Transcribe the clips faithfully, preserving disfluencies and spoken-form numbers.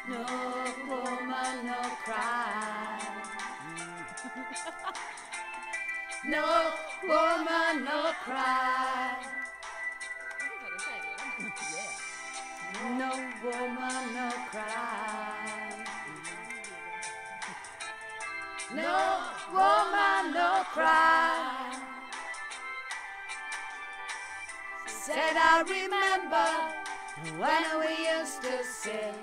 No woman, no cry. No woman, no cry. No woman, no cry. No woman, no cry. Said I remember when we used to sit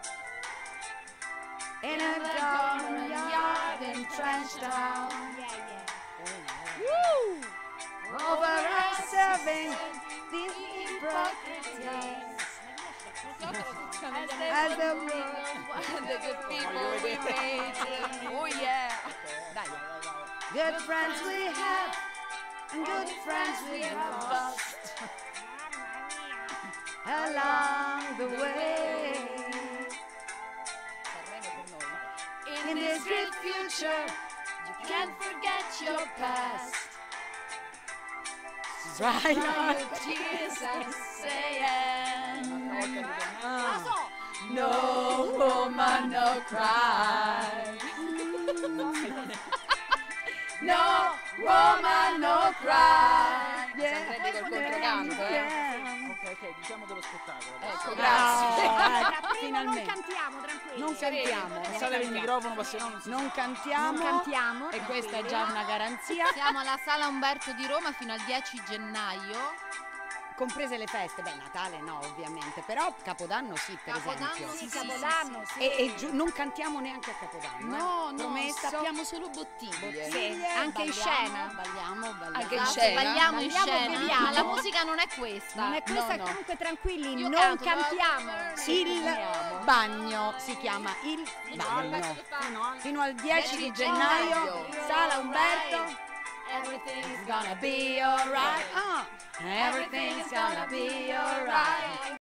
in a garden yard in Trenchtown. Woo! Over us serving the hypocrites. As the The good people we made. Oh yeah. Dai. Good friends we have and good friends we have lost along the way. In this great future, you can't forget your past. Dry your tears and saying, no woman, no cry. No woman, no cry. Yeah. Col controcanto, eh. Ok, ok, diciamo dello spettacolo. Ecco, grazie. Ah, Finalmente. Non cantiamo, tranquilli. Non cantiamo. Passate il microfono, ma se no non si Non cantiamo. Non cantiamo. E questa è già una garanzia. Siamo alla Sala Umberto di Roma fino al dieci gennaio. Comprese le feste, beh Natale no ovviamente, però Capodanno sì per Capodanno esempio. Sì, sì, Capodanno, sì. E, e giu- non cantiamo neanche a Capodanno. No, eh. no, Promesso. sappiamo solo bottiglie. Sì, Anche in balliamo, scena. Balliamo, balliamo. Anche in Esatto, scena. Balliamo in balliamo, scena. beviamo. Ma la musica non è questa. Non è questa, No, no. comunque tranquilli, Io non canto, cantiamo. Il bagno si chiama il bagno. Fino al dieci di gennaio, Sala Umberto. Everything's gonna be alright. Ah, everything's gonna be alright.